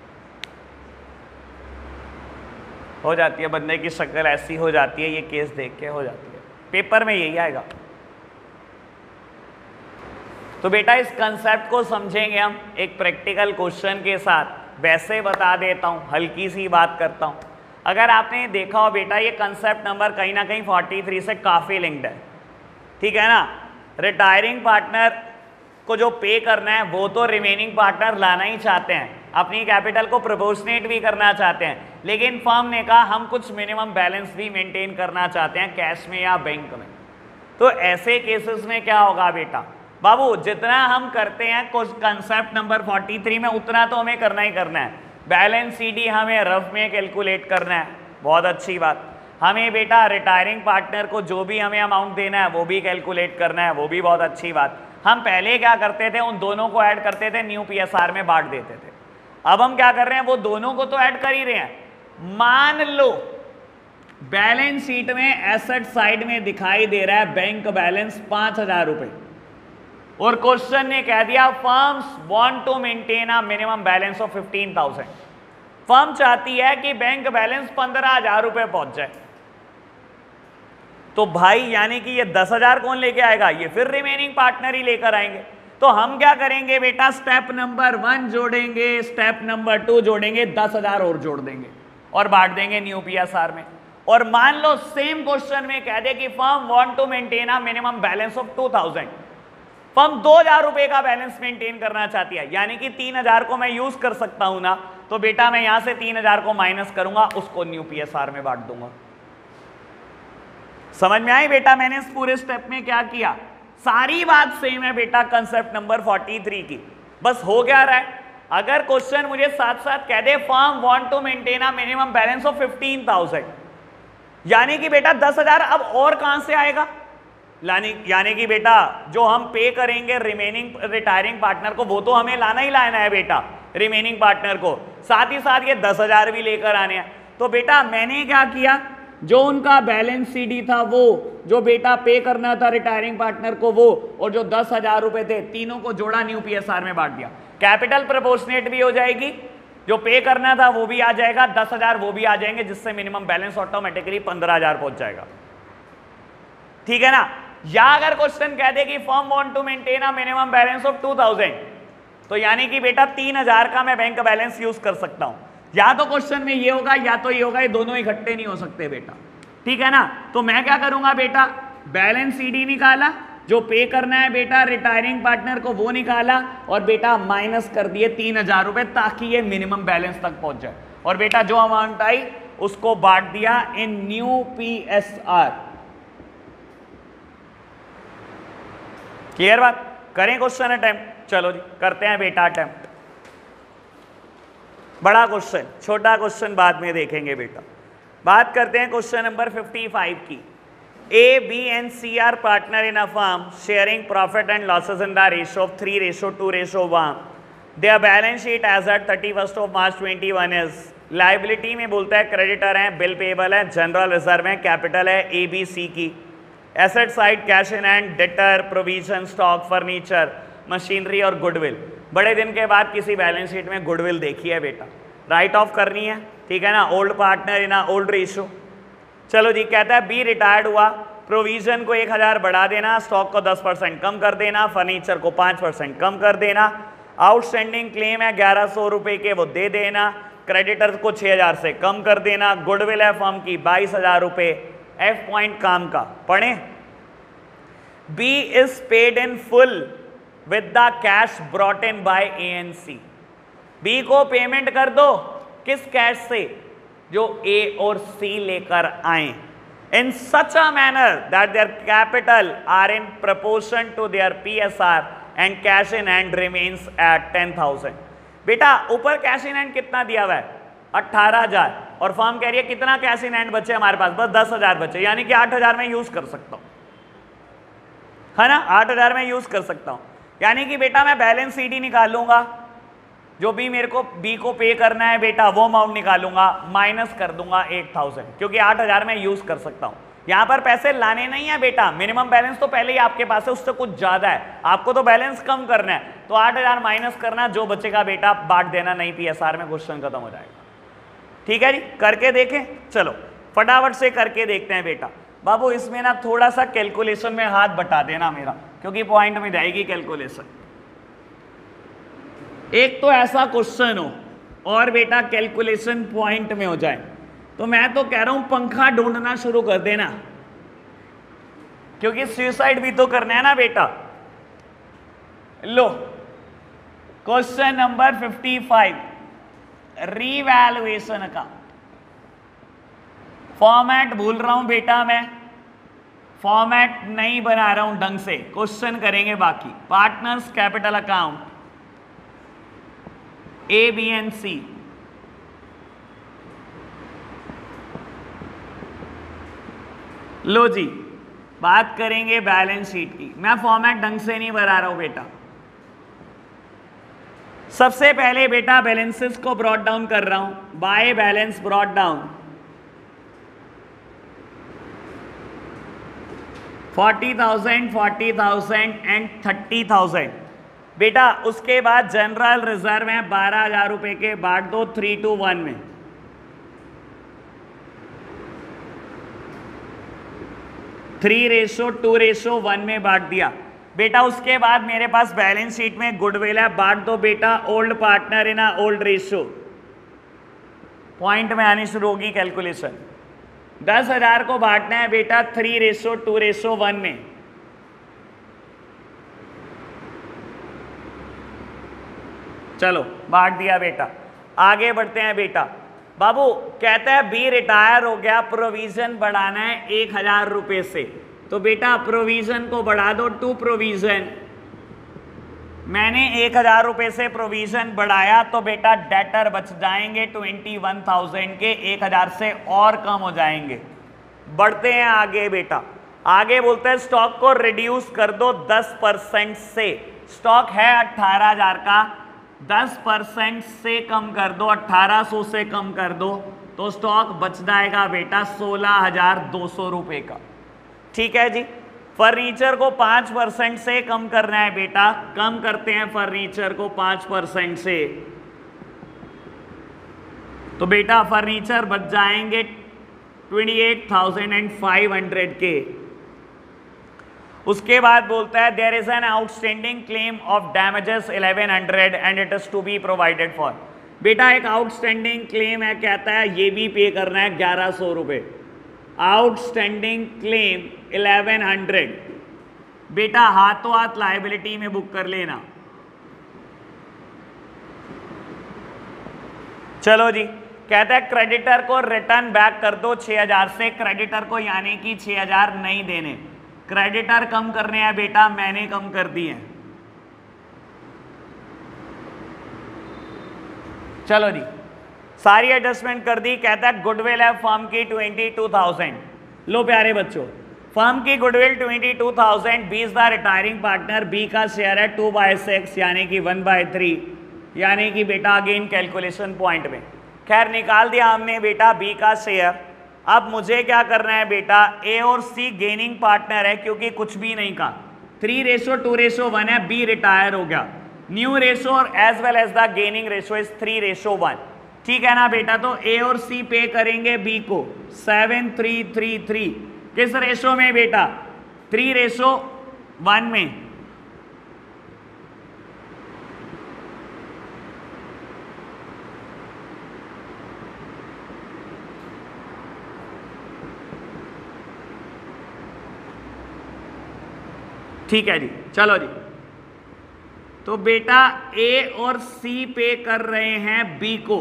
A: हो जाती है बंदे की शक्ल ऐसी हो जाती है, ये केस देख के हो जाती है, पेपर में यही आएगा। तो बेटा इस कंसेप्ट को समझेंगे हम एक प्रैक्टिकल क्वेश्चन के साथ। वैसे बता देता हूं, हल्की सी बात करता हूं। अगर आपने देखा हो बेटा ये कंसेप्ट नंबर कहीं ना कहीं तैंतालीस से काफ़ी लिंक्ड है, ठीक है ना। रिटायरिंग पार्टनर को जो पे करना है वो तो रिमेनिंग पार्टनर लाना ही चाहते हैं, अपनी कैपिटल को प्रोपोर्शनेट भी करना चाहते हैं, लेकिन फर्म ने कहा हम कुछ मिनिमम बैलेंस भी मेंटेन करना चाहते हैं कैश में या बैंक में। तो ऐसे केसेस में क्या होगा बेटा, बाबू जितना हम करते हैं कुछ कंसेप्ट नंबर तैंतालीस में उतना तो हमें करना ही करना है। बैलेंस सीडी हमें रफ में कैलकुलेट करना है, बहुत अच्छी बात। हमें बेटा रिटायरिंग पार्टनर को जो भी हमें अमाउंट देना है वो भी कैलकुलेट करना है, वो भी बहुत अच्छी बात। हम पहले क्या करते थे, उन दोनों को ऐड करते थे, न्यू पीएसआर में बांट देते थे। अब हम क्या कर रहे हैं, वो दोनों को तो ऐड कर ही रहे हैं। मान लो बैलेंस शीट में एसेट साइड में दिखाई दे रहा है बैंक बैलेंस पांच हजार रुपए, और क्वेश्चन ने कह दिया firms want to maintain a minimum balance of fifteen thousand. Firm चाहती है कि बैंक बैलेंस पंद्रह हजार रुपए पहुंच जाए। तो भाई यानी कि ये दस हजार कौन लेके आएगा, ये फिर रिमेनिंग पार्टनर ही लेकर आएंगे। तो हम क्या करेंगे बेटा, स्टेप नंबर वन जोड़ेंगे, स्टेप नंबर टू जोड़ेंगे, दस हजार और जोड़ देंगे और बांट देंगे न्यू पीएसआर में। और मान लो सेम क्वेश्चन में कह दे कि firm want to maintain a minimum balance of two thousand. Firm दो हजार रुपए का बैलेंस मेंटेन करना चाहती है, यानी कि तीन हजार को मैं यूज कर सकता हूं ना, तो बेटा मैं यहां से तीन हजार को माइनस करूंगा, उसको न्यू पीएसआर में बांट दूंगा। समझ में आई बेटा, मैंने इस पूरे स्टेप में क्या किया, सारी बात सेम है बेटा कंसेप्ट नंबर तैंतालीस की, बस हो क्या रहा है। अगर क्वेश्चन मुझे साथ साथ कह दे firm want to maintain a minimum balance of fifteen thousand, यानी कि बेटा दस हजार अब और कहां से आएगा, यानी कि बेटा जो हम पे करेंगे रिमेनिंग रिटायरिंग पार्टनर को वो तो हमें लाना ही लाना है बेटा रिमेनिंग पार्टनर को, साथ ही साथ ये दस हजार भी लेकर आने हैं। तो बेटा मैंने क्या किया, जो उनका बैलेंस सीडी था वो, जो बेटा पे करना था रिटायरिंग पार्टनर को वो, और जो दस हजार रुपए थे, तीनों को जोड़ा न्यू पीएसआर में बांट दिया। कैपिटल प्रोपोर्शनेट भी हो जाएगी, जो पे करना था वो भी आ जाएगा, दस हजार वो भी आ जाएंगे, जिससे मिनिमम बैलेंस ऑटोमेटिकली पंद्रह हजार पहुंच जाएगा। ठीक है ना। या अगर क्वेश्चन कह दे कि firm want to maintain a minimum balance of two thousand, तो यानी कि बेटा तीन हजार का मैं बैंक बैलेंस यूज कर सकता हूं। या तो क्वेश्चन में ये होगा या तो ये होगा, ये दोनों इकट्ठे नहीं हो सकते बेटा, ठीक है ना। तो मैं क्या करूंगा बेटा, बैलेंस सीडी निकाला, जो पे करना है बेटा रिटायरिंग पार्टनर को वो निकाला, और बेटा माइनस कर दिए तीन हजार रुपए ताकि ये मिनिमम बैलेंस तक पहुंच जाए, और बेटा जो अमाउंट आई उसको बांट दिया इन न्यू पीएसआर। क्लियर बात, करें क्वेश्चन अटेम्प्ट, चलो जी करते हैं बेटा अटेम्प्ट। बड़ा क्वेश्चन, छोटा क्वेश्चन बाद में देखेंगे बेटा। बात करते हैं क्वेश्चन नंबर पचपन की। A B and C are partner in a firm sharing profit and losses in the ratio of three ratio two ratio one. Their balance sheet as at thirty first of March twenty one is. Liability में बोलता है क्रेडिटर है, बिल पेबल है, जनरल रिजर्व है, कैपिटल है ए बी सी की। Asset side cash in hand, debtor, provision, stock, furniture, machinery और गुडविल। बड़े दिन के बाद किसी बैलेंस शीट में गुडविल देखी है बेटा, राइट ऑफ करनी है, ठीक है ना। Old partner in old ratio. चलो जी, कहता है बी रिटायर्ड हुआ, प्रोविजन को एक हजार बढ़ा देना, स्टॉक को दस परसेंट कम कर देना, फर्नीचर को पाँच परसेंट कम कर देना, आउटस्टैंडिंग क्लेम है ग्यारह सौ रुपये के वो दे देना, क्रेडिटर्स को छः हजार से कम कर देना, गुडविल है फर्म की बाईस हजार रुपये। एफ पॉइंट काम का पढ़े, B is paid in full with the cash brought in by A and C. B को पेमेंट कर दो, किस कैश से, जो ए और सी लेकर आए, in such a manner that their capital are in proportion to their PSR and cash in hand remains at ten thousand. बेटा ऊपर कैश इन हैंड कितना दिया हुआ है, अट्ठारह हजार, और फर्म कह रही है कितना कैश इन हैंड बचे हमारे पास, बस दस हजार बचे, यानी कि आठ हजार में यूज कर सकता हूं, है ना, आठ हजार में यूज कर सकता हूं। यानी कि बेटा मैं बैलेंस सीडी निकालूंगा, जो भी मेरे को बी को पे करना है बेटा वो अमाउंट निकालूंगा, माइनस कर दूंगा एट थाउजेंड, क्योंकि आठ हजार में यूज कर सकता हूं। यहां पर पैसे लाने नहीं है बेटा, मिनिमम बैलेंस तो पहले ही आपके पास है, उससे कुछ ज्यादा है, आपको तो बैलेंस कम करना है, तो आठ हजार माइनस करना, जो बचेगा बेटा बांट देना, नहीं पीएसआर में क्वेश्चन खत्म हो जाएगा। ठीक है जी, करके देखें, चलो फटाफट से करके देखते हैं बेटा। बाबू इसमें ना थोड़ा सा कैलकुलेशन में हाथ बटा देना मेरा, क्योंकि पॉइंट में जाएगी कैलकुलेशन। एक तो ऐसा क्वेश्चन हो और बेटा कैलकुलेशन पॉइंट में हो जाए, तो मैं तो कह रहा हूं पंखा ढूंढना शुरू कर देना, क्योंकि सुसाइड भी तो करना है ना बेटा। लो question number fifty five, revaluation का फॉर्मेट भूल रहा हूं बेटा, मैं फॉर्मेट नहीं बना रहा हूं ढंग से, क्वेश्चन करेंगे बाकी। Partners capital account A B and C, लो जी बात करेंगे बैलेंस शीट की। मैं फॉर्मेट ढंग से नहीं बना रहा हूं बेटा। सबसे पहले बेटा बैलेंसेस को ब्रॉट डाउन कर रहा हूं, by balance brought down forty thousand, forty thousand and thirty thousand बेटा। उसके बाद जनरल रिजर्व है बारह हजार रुपए के, बांट दो थ्री टू वन में। Three ratio two ratio one में बांट दिया बेटा। उसके बाद मेरे पास बैलेंस शीट में गुडविल है, बांट दो बेटा old partner in old ratio. Point में आनी शुरू होगी कैलकुलेशन। दस हजार को बांटना है बेटा three ratio two ratio one में। चलो बांट दिया बेटा, आगे बढ़ते हैं बेटा। बाबू कहता है बी रिटायर हो गया, प्रोविजन बढ़ाना है एक हजार रुपए से, तो बेटा प्रोविजन को बढ़ा दो टू प्रोविजन। मैंने एक हजार रुपए से प्रोविजन बढ़ाया, तो बेटा डेटर बच जाएंगे ट्वेंटी वन थाउजेंड के, एक हजार से और कम हो जाएंगे। बढ़ते हैं आगे बेटा। आगे बोलते हैं स्टॉक को रिड्यूस कर दो दस परसेंट से। स्टॉक है अट्ठारह हजार का, दस परसेंट से कम कर दो, अट्ठारह सौ से कम कर दो, तो स्टॉक बच जाएगा बेटा सोलह हजार दो सौ रुपए का। ठीक है जी। फर्नीचर को पांच परसेंट से कम करना है बेटा, कम करते हैं फर्नीचर को पांच परसेंट से, तो बेटा फर्नीचर बच जाएंगे twenty eight thousand and five hundred के। उसके बाद बोलता है there is an outstanding claim of damages eleven hundred and it is to be provided for. बेटा एक आउटस्टैंडिंग क्लेम है, कहता है ये भी पे करना है ग्यारह सौ रुपए। आउटस्टैंडिंग क्लेम इलेवन हंड्रेड बेटा हाथों हाथ लायबिलिटी में बुक कर लेना। चलो जी, कहता है क्रेडिटर को रिटर्न बैक कर दो छह हजार से। क्रेडिटर को यानी कि छह हजार नहीं देने, क्रेडिटर कम करने हैं बेटा, मैंने कम कर दिए। चलो जी सारी एडजस्टमेंट कर दी। कहता है गुडविल है फर्म की ट्वेंटी टू थाउजेंड। लो प्यारे बच्चों, फर्म की goodwill twenty two thousand, B is the retiring partner, B का शेयर है टू बाय सिक्स यानी कि वन बाय थ्री, यानी कि बेटा अगेन कैलकुलेशन पॉइंट में। खैर निकाल दिया हमने बेटा बी का शेयर। अब मुझे क्या करना है बेटा, ए और सी गेनिंग पार्टनर है क्योंकि कुछ भी नहीं का, three ratio two ratio one है, बी रिटायर हो गया। न्यू रेशो और as well as the gaining ratio is three ratio one. ठीक है ना बेटा, तो ए और सी पे करेंगे बी को सेवन थ्री थ्री थ्री। किस रेशो में बेटा, थ्री रेशो वन में। ठीक है जी, चलो जी, तो बेटा ए और सी पे कर रहे हैं बी को।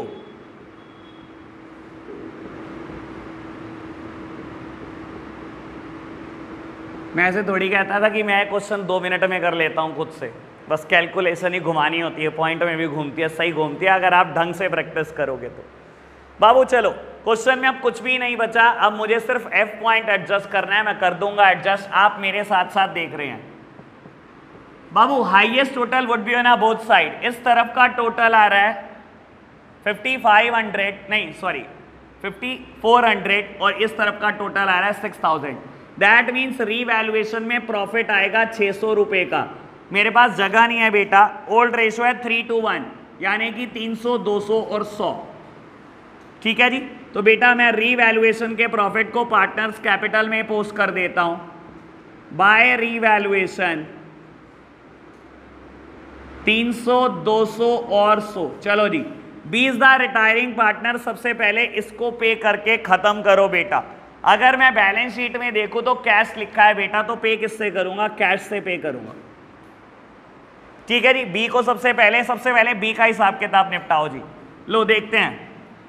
A: मैं ऐसे थोड़ी कहता था कि मैं क्वेश्चन दो मिनट में कर लेता हूं खुद से, बस कैलकुलेशन ही घुमानी होती है, पॉइंट में भी घूमती है, सही घूमती है अगर आप ढंग से प्रैक्टिस करोगे तो। बाबू चलो क्वेश्चन में अब कुछ भी नहीं बचा, अब मुझे सिर्फ एफ पॉइंट एडजस्ट करना है, मैं कर दूंगा एडजस्ट, आप मेरे साथ साथ देख रहे हैं। बाबू highest total would be on both side, इस तरफ का टोटल आ रहा है फिफ्टी फाइव हंड्रेड नहीं सॉरी फिफ्टी फोर हंड्रेड और इस तरफ का टोटल आ रहा है six thousand. That means revaluation में प्रॉफिट आएगा छः सौ रुपये का। मेरे पास जगह नहीं है बेटा, ओल्ड रेशो है थ्री टू वन, यानी कि तीन सौ, दो सौ और सौ। ठीक है जी, तो बेटा मैं रीवैल्यूएशन के प्रॉफिट को पार्टनर्स कैपिटल में पोस्ट कर देता हूं बाय रीवैल्यूएशन तीन सौ, दो सौ और सौ। चलो जी, बीस द रिटायरिंग पार्टनर, सबसे पहले इसको पे करके खत्म करो बेटा। अगर मैं बैलेंस शीट में देखूं तो कैश लिखा है बेटा, तो पे किससे करूंगा? कैश से पे करूंगा। ठीक है जी, बी को सबसे पहले सबसे पहले बी का हिसाब किताब निपटाओ जी। लो देखते हैं।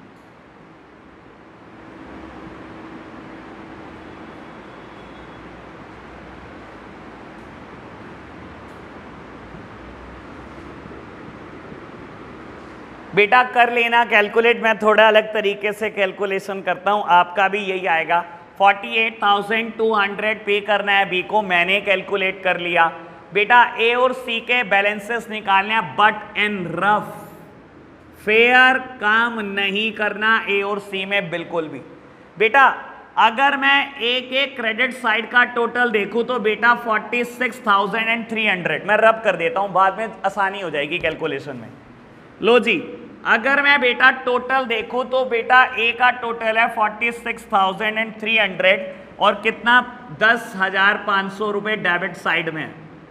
A: बेटा कर लेना कैलकुलेट, मैं थोड़ा अलग तरीके से कैलकुलेशन करता हूं, आपका भी यही आएगा। Forty eight thousand two hundred pay करना है बी को, मैंने कैलकुलेट कर लिया। बेटा ए और सी के बैलेंसेस निकालने हैं, बट इन रफ फेयर काम नहीं करना ए और सी में बिल्कुल भी। बेटा अगर मैं ए के क्रेडिट साइड का टोटल देखूं तो बेटा forty six thousand and three hundred, मैं रब कर देता हूं, बाद में आसानी हो जाएगी कैलकुलेशन में। लो जी, अगर मैं बेटा टोटल देखूं तो बेटा ए का टोटल है forty six thousand and three hundred और कितना? दस हजार पांच सौ रुपए डेबिट साइड में।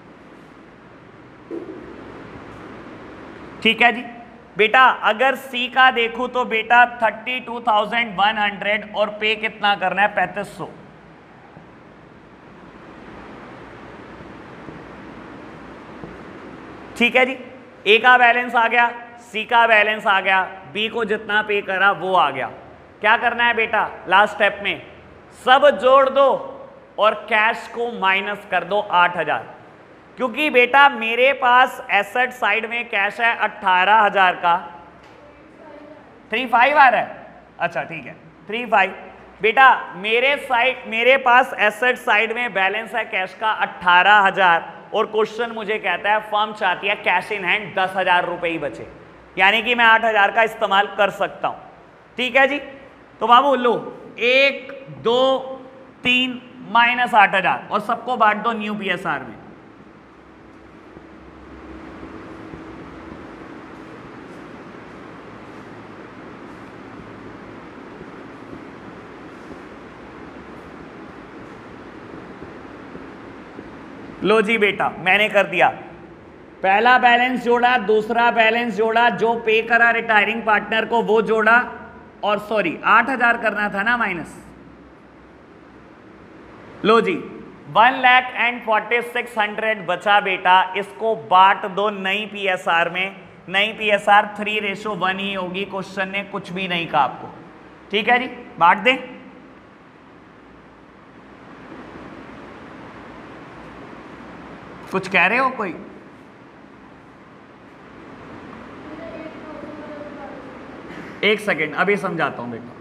A: ठीक है जी। बेटा अगर सी का देखूं तो बेटा thirty two thousand one hundred और पे कितना करना है? पैंतीस सौ। ठीक है जी, ए का बैलेंस आ गया, सी का बैलेंस आ गया, बी को जितना पे करा वो आ गया। क्या करना है बेटा? लास्ट स्टेप में सब जोड़ दो और कैश को माइनस कर दो आठ हजार, क्योंकि बेटा मेरे पास एसेट साइड में कैश है अट्ठारह हजार का, थ्री फाइव आ रहा है। अच्छा ठीक है, थ्री फाइव। बेटा मेरे साइड मेरे पास एसेट साइड में बैलेंस है कैश का अट्ठारह हजार और क्वेश्चन मुझे कहता है फर्म चाहती है कैश इन हैंड दस हजार रुपए ही बचे, यानी कि मैं आठ हजार का इस्तेमाल कर सकता हूं। ठीक है जी, तो बाबू लो एक दो तीन माइनस आठ हजार और सबको बांट दो न्यू पीएसआर में। लो जी बेटा मैंने कर दिया, पहला बैलेंस जोड़ा, दूसरा बैलेंस जोड़ा, जो पे करा रिटायरिंग पार्टनर को वो जोड़ा, और सॉरी आठ हजार करना था ना माइनस। लो जी one lakh and forty six hundred बचा बेटा, इसको बांट दो नई पीएसआर में। नई पीएसआर थ्री रेशो वन ही होगी, क्वेश्चन ने कुछ भी नहीं कहा आपको। ठीक है जी, बांट दें। कुछ कह रहे हो कोई? एक सेकेंड अभी समझाता हूं बेटा।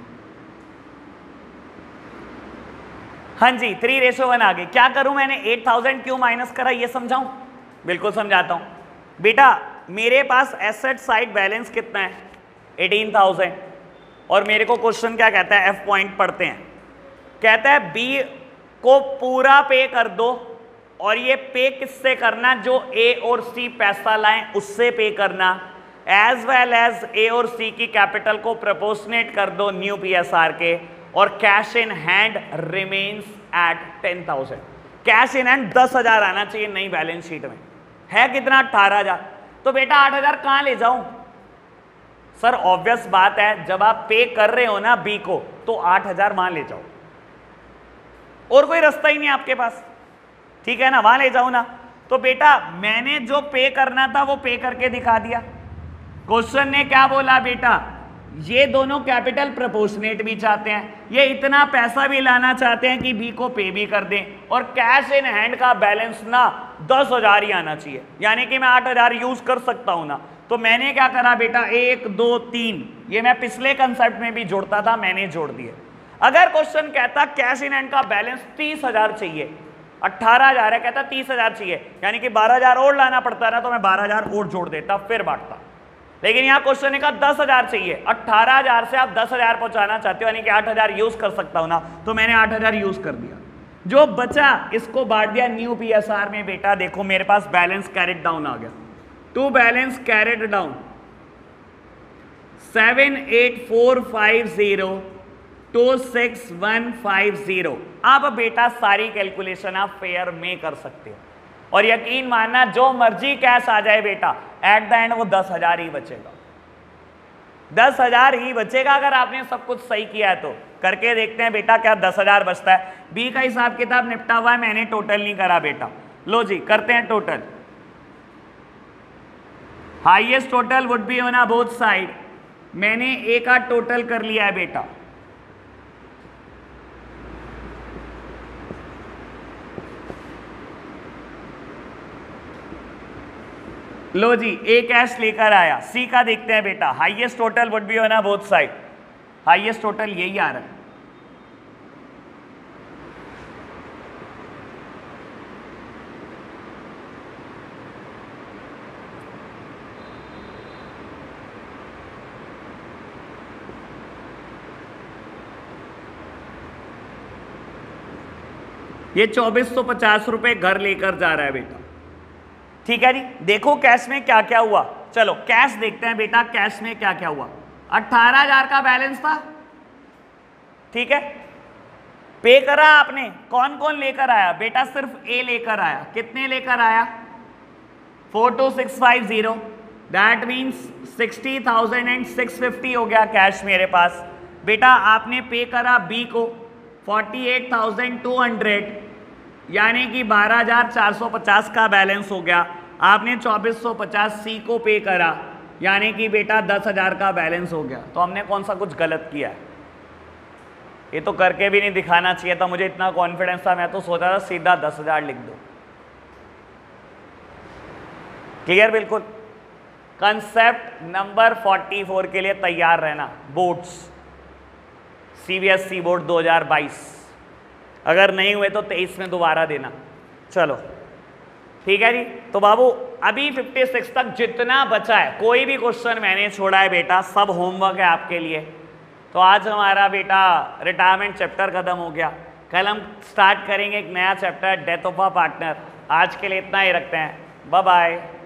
A: हाँ जी, थ्री रेशो वन आ गई। क्या करूं मैंने? एट थाउजेंड क्यों माइनस करा ये समझाऊं? बिल्कुल समझाता हूं बेटा। मेरे पास एसेट साइड बैलेंस कितना है? Eighteen thousand. और मेरे को क्वेश्चन क्या कहता है? एफ पॉइंट पढ़ते हैं। कहता है बी को पूरा पे कर दो, और ये पे किससे करना? जो ए और सी पैसा लाएं उससे पे करना, एज वेल एज ए और सी की कैपिटल को प्रोपोर्शनेट कर दो न्यू पीएसआर के, और cash in hand remains at ten thousand. Cash in hand दस हजार आना चाहिए नई बैलेंस शीट में, है कितना? अट्ठारह हजार। तो बेटा आठ हजार कहां ले जाऊं? सर ऑब्वियस बात है, जब आप पे कर रहे हो ना बी को, तो आठ हजार वहां ले जाओ, और कोई रास्ता ही नहीं आपके पास। ठीक है ना, वहां ले जाओ ना। तो बेटा मैंने जो पे करना था वो पे करके दिखा दिया। क्वेश्चन ने क्या बोला बेटा? ये दोनों कैपिटल प्रोपोर्शनेट भी चाहते हैं, ये इतना पैसा भी लाना चाहते हैं कि बी को पे भी कर दें, और कैश इन हैंड का बैलेंस ना दस हजार ही आना चाहिए, यानी कि मैं आठ हजार यूज कर सकता हूं ना। तो मैंने क्या करा बेटा? एक दो तीन, ये मैं पिछले कंसेप्ट में भी जोड़ता था, मैंने जोड़ दिए। अगर क्वेश्चन कहता कैश इन हैंड का बैलेंस तीस हजार चाहिए, अट्ठारह हजार है, कहता तीस हजार चाहिए, यानी कि बारह हजार और लाना पड़ता ना, तो मैं बारह हजार और जोड़ देता, फिर बांटता। लेकिन यहाँ क्वेश्चन का दस हजार चाहिए, अट्ठारह हजार से आप दस हजार पहुंचाना चाहते हो, यानी कि आठ हजार यूज कर सकता हूं ना, तो मैंने आठ हजार यूज कर दिया। जो बचा इसको बांट दिया न्यू पीएसआर में। बेटा देखो मेरे पास बैलेंस कैरेट डाउन आ गया, to balance carried down seven eight four five zero two six one five zero. अब बेटा सारी कैलकुलेशन आप फेयर में कर सकते हो, और यकीन मानना जो मर्जी कैश आ जाए बेटा, एट द एंड वो दस हजार ही बचेगा, दस हजार ही बचेगा अगर आपने सब कुछ सही किया है तो। करके देखते हैं बेटा क्या दस हजार बचता है। बी का हिसाब किताब निपटा हुआ है, मैंने टोटल नहीं करा बेटा। लो जी करते हैं total. Highest total would be on both side, मैंने ए का टोटल कर लिया है बेटा। लो जी ए कैश लेकर आया। सी का देखते हैं बेटा, highest total would be on both side, highest total यही आ रहा है। ये चौबीस सौ पचास रुपए घर लेकर जा रहा है बेटा। ठीक है जी, देखो कैश में क्या क्या हुआ। चलो कैश देखते हैं बेटा, कैश में क्या क्या हुआ। अट्ठारह हजार का बैलेंस था, ठीक है, पे करा आपने। कौन कौन लेकर आया बेटा? सिर्फ ए लेकर आया। कितने लेकर आया? Four two six five zero, that means sixty thousand and six fifty हो गया कैश मेरे पास। बेटा आपने पे करा बी को forty eight thousand two hundred, यानी कि बारह हजार चार सौ पचास का बैलेंस हो गया। आपने चौबीस सौ पचास सी को पे करा, यानी कि बेटा दस हजार का बैलेंस हो गया। तो हमने कौन सा कुछ गलत किया है? ये तो करके भी नहीं दिखाना चाहिए था, मुझे इतना कॉन्फिडेंस था, मैं तो सोचा था सीधा दस हजार लिख दो। क्लियर बिल्कुल। कंसेप्ट नंबर फोर्टी फोर के लिए तैयार रहना। बोर्ड्स, सीबीएसई बोर्ड दो हजार बाईस, अगर नहीं हुए तो तेईस में दोबारा देना। चलो ठीक है जी। तो बाबू अभी छप्पन तक जितना बचा है, कोई भी क्वेश्चन मैंने छोड़ा है बेटा, सब होमवर्क है आपके लिए। तो आज हमारा बेटा रिटायरमेंट चैप्टर खत्म हो गया। कल हम स्टार्ट करेंगे एक नया chapter, death of a partner. आज के लिए इतना ही रखते हैं, बाय बाय।